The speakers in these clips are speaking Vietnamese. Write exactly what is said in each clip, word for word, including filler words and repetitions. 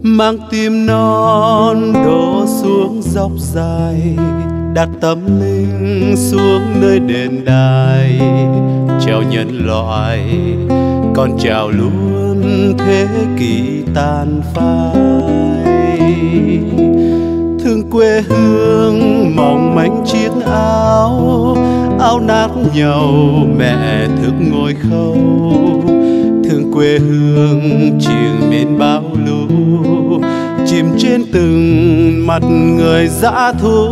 mang tim non đổ xuống dốc dài, đặt tâm linh xuống nơi đền đài, chào nhân loại còn chào luôn thế kỷ tàn phai. Thương quê hương mỏng manh chiếc áo, áo nát nhau mẹ thức ngồi khâu. Thương quê hương triền miền bão lũ, chìm trên từng mặt người dã thú.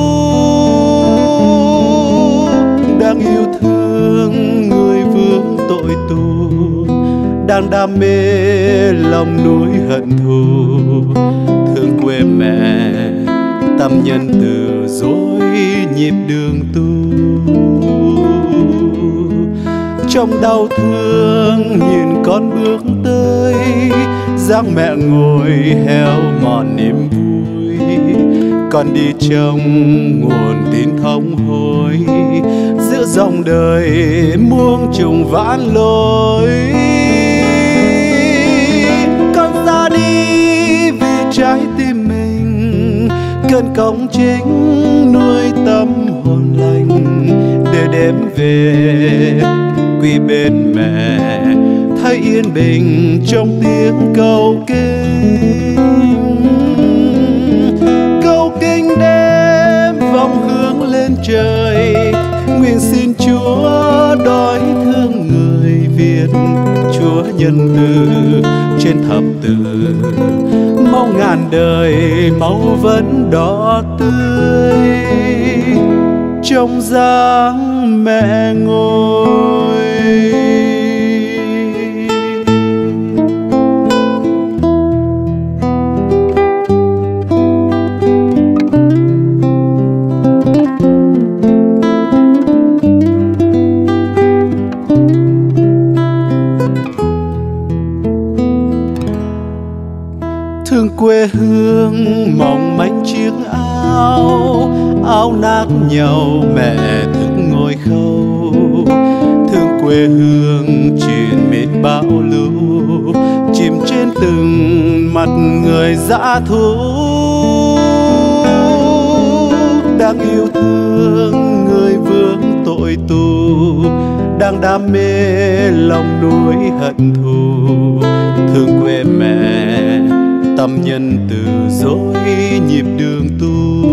Đang yêu thương người vương tội tù, đang đam mê lòng núi hận thù. Thương quê mẹ tâm nhân từ dối nhịp đường tu. Trong đau thương nhìn con bước tới, dáng mẹ ngồi heo mòn niềm vui. Con đi trong nguồn tin thống hối, giữa dòng đời muôn trùng vãn lối. Con ra đi vì trái tim mình, cơn cống chính nuôi tâm hồn lành. Để đêm về quy bên mẹ, thấy yên bình trong tiếng câu kinh. Câu kinh đêm vọng hướng lên trời, nguyện xin Chúa đói thương người Việt. Chúa nhân từ trên thập tự, mong ngàn đời máu vẫn đỏ tươi trong dáng mẹ ngồi. Thương quê hương mỏng manh chiếc áo, áo nát nhau mẹ thức ngồi khâu. Thương quê hương triền miền bão lũ, chìm trên từng mặt người dã thú. Đang yêu thương người vương tội tù, đang đam mê lòng núi hận thù. Thương quê mẹ tâm nhân từ dối nhịp đường tu.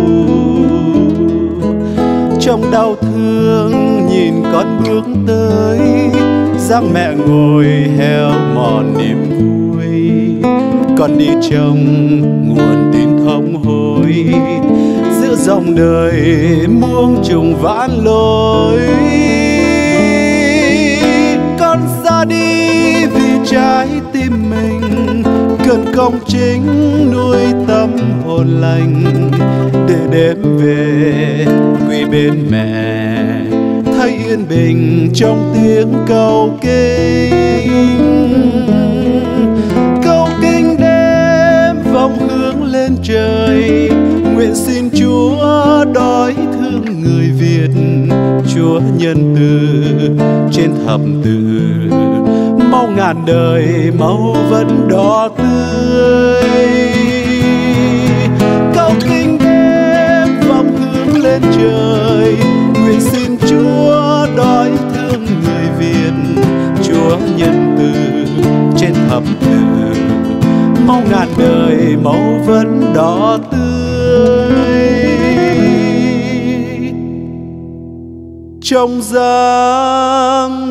Trong đau thương nhìn con bước tới, dáng mẹ ngồi heo mòn niềm vui. Con đi trong nguồn tin thống hối, giữa dòng đời muôn trùng vãn lối. Con ra đi vì trái tim mình, cơn công chính nuôi tâm hồn lành. Để đêm về quy bên mẹ, thấy yên bình trong tiếng câu kinh. Câu kinh đêm vọng hướng lên trời, nguyện xin Chúa đói thương người Việt. Chúa nhân từ trên thập tự, mau ngàn đời máu vẫn đỏ tươi. Câu kinh đêm vọng hướng lên trời, nguyện xin Chúa đói thương người Việt. Chúa nhân từ trên thập tự, mau ngàn đời máu vẫn đỏ tươi trong dáng